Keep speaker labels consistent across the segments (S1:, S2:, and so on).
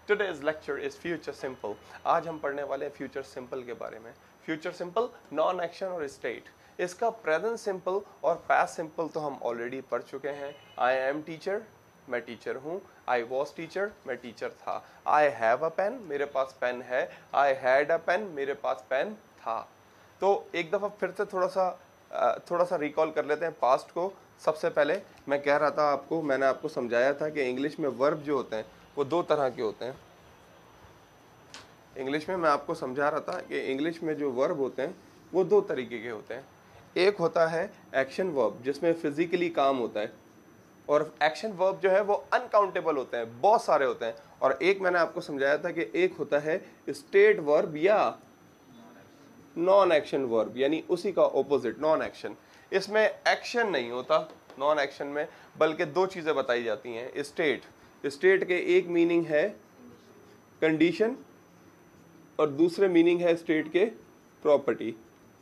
S1: Today's lecture is future simple. आज हम पढ़ने वाले हैं फ्यूचर सिंपल के बारे में. फ्यूचर सिंपल नॉन एक्शन और स्टेट. इसका प्रेजेंट सिंपल और पास्ट सिंपल तो हम ऑलरेडी पढ़ चुके हैं. आई एम टीचर, मैं टीचर हूँ. आई वॉज टीचर, मैं टीचर था. आई हैव अ पेन, मेरे पास पेन है. आई हैड अ पेन, मेरे पास पेन था. तो एक दफ़ा फिर से थोड़ा सा रिकॉल कर लेते हैं पास्ट को. सबसे पहले मैं कह रहा था आपको, मैंने आपको समझाया था कि इंग्लिश में वर्ब जो होते हैं वो दो तरह के होते हैं. इंग्लिश में मैं आपको समझा रहा था कि इंग्लिश में जो वर्ब होते हैं वो दो तरीके के होते हैं. एक होता है एक्शन वर्ब जिसमें फिजिकली काम होता है, और एक्शन वर्ब जो है वो अनकाउंटेबल होते हैं, बहुत सारे होते हैं. और एक मैंने आपको समझाया था कि एक होता है स्टेट वर्ब या नॉन एक्शन वर्ब, यानी उसी का ऑपोजिट नॉन एक्शन. इसमें एक्शन नहीं होता नॉन एक्शन में, बल्कि दो चीज़ें बताई जाती हैं. स्टेट के एक मीनिंग है कंडीशन और दूसरे मीनिंग है स्टेट के प्रॉपर्टी.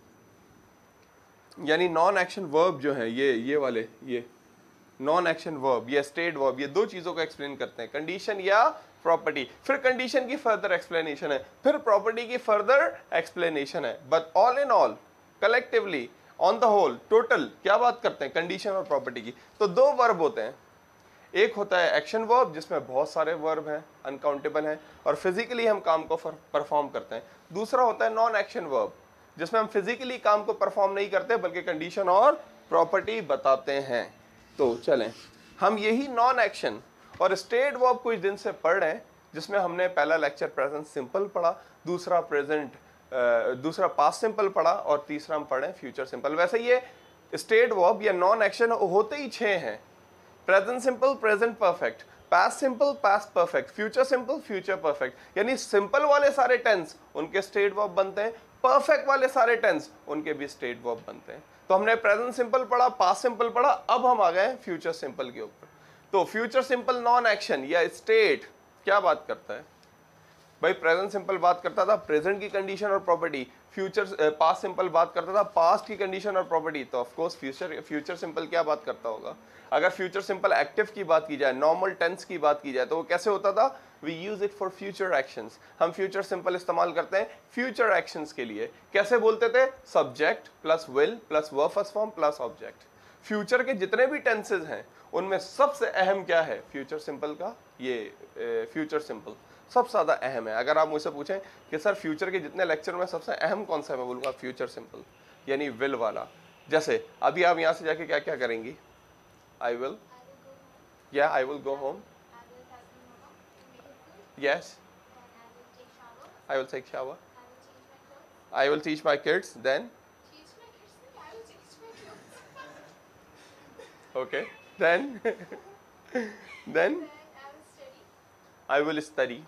S1: यानी नॉन एक्शन वर्ब जो है ये नॉन एक्शन वर्ब, ये स्टेट वर्ब, ये दो चीज़ों को एक्सप्लेन करते हैं, कंडीशन या प्रॉपर्टी. फिर कंडीशन की फर्दर एक्सप्लेनेशन है, फिर प्रॉपर्टी की फर्दर एक्सप्लेनेशन है. But all in all, collectively, on the whole, total क्या बात करते हैं? कंडीशन और प्रॉपर्टी की. तो दो वर्ब होते हैं. एक होता है एक्शन वर्ब जिसमें बहुत सारे वर्ब हैं, अनकाउंटेबल हैं, और फिजिकली हम काम को परफॉर्म करते हैं. दूसरा होता है नॉन एक्शन वर्ब जिसमें हम फिजिकली काम को परफॉर्म नहीं करते बल्कि कंडीशन और प्रॉपर्टी बताते हैं. तो चलें, हम यही नॉन एक्शन और स्टेट वर्ब कुछ दिन से पढ़ रहे हैं, जिसमें हमने पहला लेक्चर प्रेजेंट सिंपल पढ़ा, दूसरा पास्ट सिंपल पढ़ा, और तीसरा हम पढ़े फ्यूचर सिंपल. वैसे ये स्टेट वर्ब या नॉन एक्शन होते ही 6 हैं. Present simple, present perfect, past simple, past perfect, future simple, future perfect. यानी सिंपल वाले सारे टेंस उनके स्टेट वर्ब बनते हैं, परफेक्ट वाले सारे टेंस उनके भी स्टेट वर्ब बनते हैं. तो हमने प्रेजेंट सिंपल पढ़ा, पास्ट सिंपल पढ़ा, अब हम आ गए फ्यूचर सिंपल के ऊपर. तो फ्यूचर सिंपल नॉन एक्शन या स्टेट क्या बात करता है भाई? प्रेजेंट सिंपल बात करता था प्रेजेंट की कंडीशन और प्रॉपर्टी, पास्ट सिंपल बात करता था पास्ट की कंडीशन और प्रॉपर्टी. तो ऑफ कोर्स फ्यूचर सिंपल क्या बात करता होगा? अगर फ्यूचर सिंपल एक्टिव की बात की जाए, नॉर्मल टेंस की बात की जाए, तो वो कैसे होता था? We use it for future actions. हम फ्यूचर सिंपल इस्तेमाल करते हैं फ्यूचर एक्शंस के लिए. कैसे बोलते थे? Subject plus will plus verb first form plus object. Future के जितने भी टेंसेज हैं उनमें सबसे अहम क्या है? फ्यूचर सिंपल का ये फ्यूचर सिंपल सबसे ज़्यादा अहम है. अगर आप मुझसे पूछें कि सर फ्यूचर के जितने लेक्चर में सबसे अहम कौन सा है, मैं बोलूँगा फ्यूचर सिंपल, यानी विल वाला. जैसे अभी आप यहाँ से जाके क्या क्या करेंगी? आई विल, या I will go home, yes, I will take shower, I will teach my kids, then okay, then then I will study.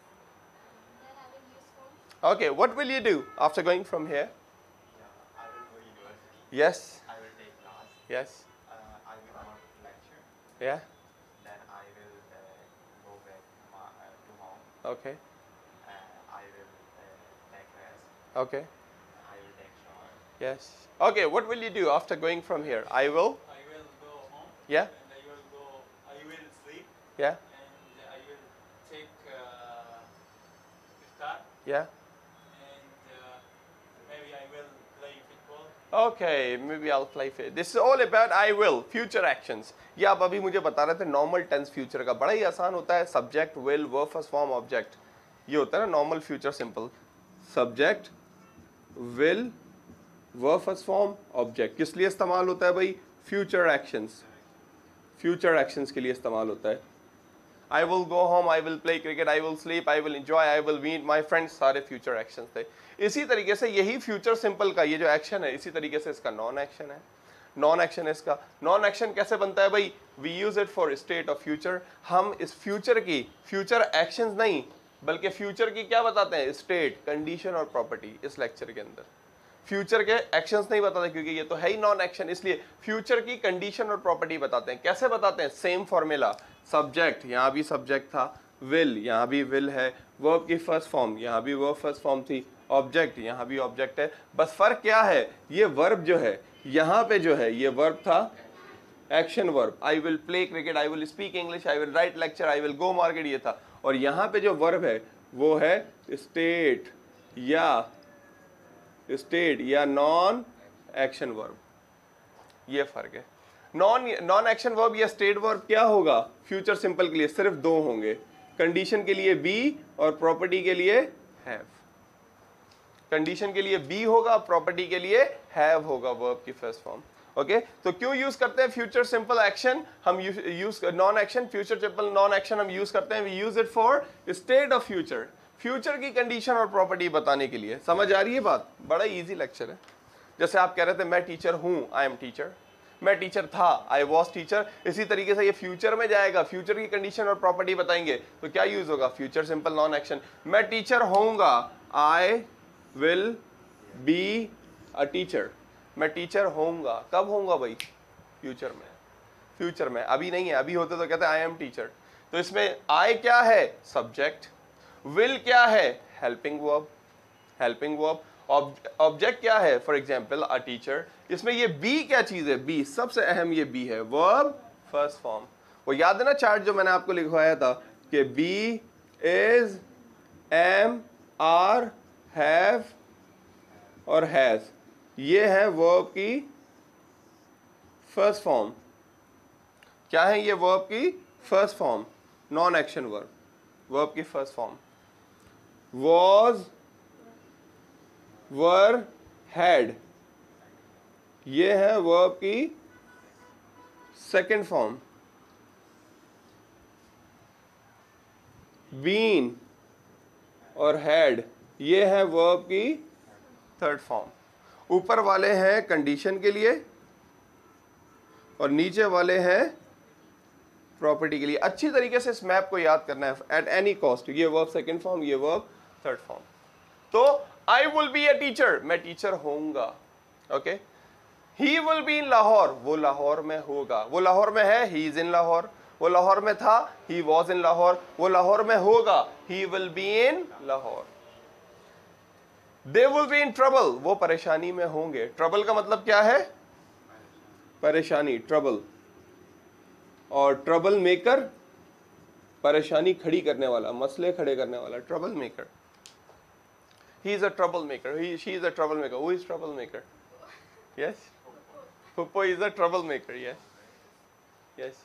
S1: Okay, what will you do after going from here?
S2: I will go university.
S1: Yes,
S2: I will take class.
S1: yes,
S2: I will not lecture.
S1: yeah,
S2: Then I will go back to home.
S1: okay,
S2: I will take rest.
S1: okay,
S2: I will take shower.
S1: yes. Okay, what will you do after going from here? I will,
S3: I will go home.
S1: yeah,
S3: And I will sleep.
S1: yeah,
S3: And I will take iftar.
S1: yeah.
S3: And maybe I will play football.
S1: Okay, maybe I'll play fit. This is all about I will, future actions. ये आप अभी मुझे बता रहे थे normal tense future का, बड़ा ही आसान होता है. Subject, will, verb first form, object. ये होता है ना normal future simple. Subject, will, verb first form, object. किस लिए इस्तेमाल होता है भाई? Future actions. फ्यूचर एक्शंस के लिए इस्तेमाल होता है. I will go home, I will play cricket, I will sleep, I will enjoy, I will meet my friends, सारे फ्यूचर एक्शंस थे. इसी तरीके से यही फ्यूचर सिंपल का ये जो एक्शन है, इसी तरीके से इसका नॉन एक्शन है. नॉन एक्शन है इसका. नॉन एक्शन कैसे बनता है भाई? We use it for state of future. हम इस फ्यूचर की फ्यूचर एक्शंस नहीं बल्कि फ्यूचर की क्या बताते हैं? स्टेट, कंडीशन और प्रॉपर्टी. इस लेक्चर के अंदर फ्यूचर के एक्शंस नहीं बताते क्योंकि ये तो है ही नॉन एक्शन, इसलिए फ्यूचर की कंडीशन और प्रॉपर्टी बताते हैं. कैसे बताते हैं? Same formula. सब्जेक्ट, यहाँ भी सब्जेक्ट था. विल, यहाँ भी विल है. वर्ब की फर्स्ट फॉर्म, यहाँ भी वर्ब फर्स्ट फॉर्म थी. ऑब्जेक्ट, यहाँ भी ऑब्जेक्ट है. बस फर्क क्या है? ये वर्ब जो है यहाँ पे जो है ये वर्ब था action verb. I will play cricket, I will speak English, I will write lecture, I will go market, ये था. और यहाँ पे जो वर्ब है वो है स्टेट या नॉन एक्शन वर्ब। ये फर्क है। नॉन एक्शन वर्ब या स्टेट वर्ब क्या होगा? फ्यूचर सिंपल के लिए सिर्फ दो होंगे, कंडीशन के लिए बी और प्रॉपर्टी के लिए हैव। कंडीशन के लिए बी होगा, प्रॉपर्टी के लिए हैव होगा वर्ब की फर्स्ट फॉर्म। ओके तो क्यों यूज करते हैं फ्यूचर सिंपल एक्शन? हम use non action, future simple non action हम यूज करते हैं, we use it for state of future, future की कंडीशन और प्रॉपर्टी बताने के लिए। समझ आ रही है बात? बड़ा इजी लेक्चर है। जैसे आप कह रहे थे मैं टीचर हूं, आई एम टीचर, मैं टीचर था, आई वॉज टीचर, इसी तरीके से ये फ्यूचर में जाएगा, फ्यूचर की कंडीशन और प्रॉपर्टी बताएंगे तो क्या यूज होगा? Future simple non action. मैं टीचर होऊंगा, I will be a teacher. मैं टीचर होऊंगा, कब होऊंगा भाई? फ्यूचर में। फ्यूचर में, अभी नहीं है, अभी होते तो कहते आई एम टीचर। तो इसमें आई क्या है? सब्जेक्ट। विल क्या है? Helping verb. Helping verb. Object क्या है? For example a teacher. इसमें ये बी क्या चीज है? बी सबसे अहम, ये बी है वर्ब फर्स्ट फॉर्म। वो याद है ना चार्ट जो मैंने आपको लिखवाया था कि be is, am, are, have और हैज, ये है वर्ब की फर्स्ट फॉर्म। क्या है ये? वर्ब की first form, non action verb, verb की first form. Was, were, had, ये है वर्ब की सेकंड फॉर्म। बीन और हैड, ये है वर्ब की थर्ड फॉर्म। ऊपर वाले हैं कंडीशन के लिए और नीचे वाले हैं प्रॉपर्टी के लिए। अच्छी तरीके से इस मैप को याद करना है एट एनी कॉस्ट। ये वर्ब सेकंड फॉर्म, ये वर्ब थर्ड फॉर्म। तो I will be a teacher, मैं टीचर होऊंगा। Okay he will be in Lahore, वो लाहौर में होगा। वो लाहौर में है, ही इज इन लाहौर। वो लाहौर में था, ही वॉज इन लाहौर। वो लाहौर में होगा, he will be in Lahore. They will be in trouble, वो परेशानी में होंगे। ट्रबल का मतलब क्या है? परेशानी, ट्रबल। और ट्रबल मेकर, परेशानी खड़ी करने वाला, मसले खड़े करने वाला, trouble maker. He is a trouble maker, she is a trouble maker. Who is trouble maker? Yes, Puppo is a trouble maker. Yes yes,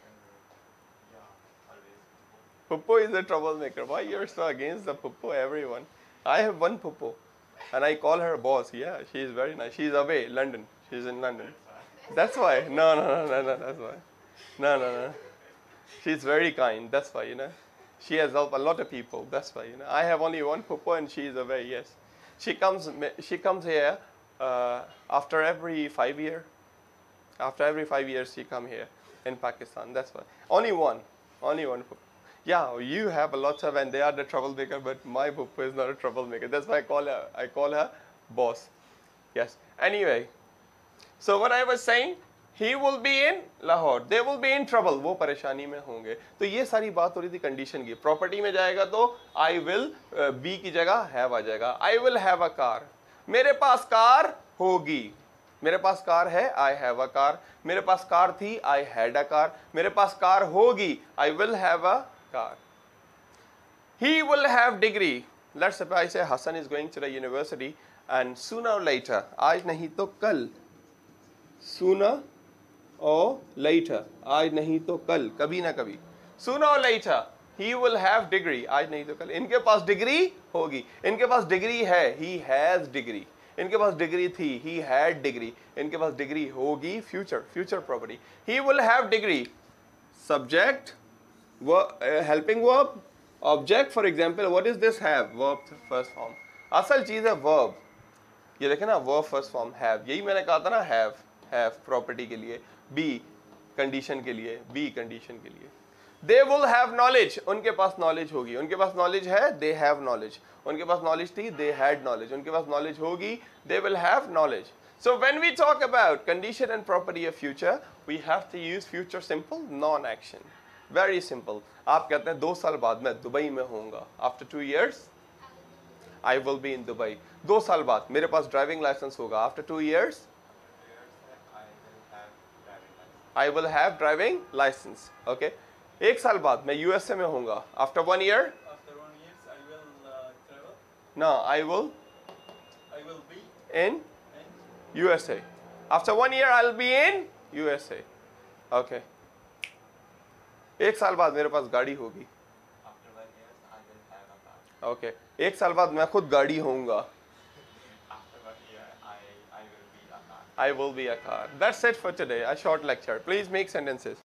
S1: Puppo is a troublemaker. Why you're so against the Puppo, everyone? I have one Puppo, and I call her boss. Yeah, she is very nice. She's away, London. She's in London. That's why. No, that's why. No. She's very kind. That's why, She has helped a lot of people. That's why, I have only one Puppo, and she is away. Yes, she comes here after every 5 years. After every 5 years, she come here in Pakistan. That's why. Only one Puppo. Yeah, you have a lot of, and they are the troublemaker, but my Puppo is not a troublemaker. That's why I call her boss. Yes. Anyway, so what I was saying, he will be in Lahore, they will be in trouble, वो परेशानी में होंगे। तो ये सारी बात हो रही थी कंडीशन की। प्रॉपर्टी में जाएगा तो I will be की जगह have आ जाएगा। I will have a car, मेरे पास कार होगी। मेरे पास कार है, I have a car। मेरे पास कार थी, I had a car। मेरे पास कार होगी, I will have a car। He will have degree। Let's suppose I say Hassan is going to the university and sooner or later, आज नहीं तो कल, sooner or later, आज नहीं तो कल, कभी ना कभी, sooner or later he will have degree। आज नहीं तो कल इनके पास डिग्री होगी। इनके पास डिग्री है, he has degree। इनके पास डिग्री थी, he had degree। इनके पास डिग्री होगी, future property। He will have degree। Subject, helping verb, object। For example, what is this? have, verb first form। असल चीज है verb। ये देखें ना, verb first form have। यही मैंने कहा था ना, have property के लिए, be condition के लिए, be condition के लिए। They will have knowledge, उनके पास knowledge होगी। उनके पास knowledge है, they have knowledge। उनके पास knowledge थी, they had knowledge। उनके पास knowledge होगी, they will have knowledge। So when we talk about condition and property of future, we have to use future simple non-action। Very simple। आप कहते हैं 2 साल बाद मैं दुबई में होऊंगा। After 2 years, I will be in Dubai। 2 साल बाद मेरे पास ड्राइविंग लाइसेंस होगा। After 2 years, I will have driving license। Okay, 1 साल बाद मैं यूएसए में होऊंगा. After 1 year.
S3: After 1 year, I will travel.
S1: No, I
S3: I will be
S1: in
S3: in
S1: USA. After 1 year, I'll be in USA. Okay. 1 साल बाद मेरे पास गाड़ी होगी.
S2: After 1 year, I will have a car.
S1: Okay. 1 साल बाद मैं खुद गाड़ी होऊंगा.
S2: After 1 year, I will be a car.
S1: I will be a car. That's it for today. A short lecture. Please make sentences.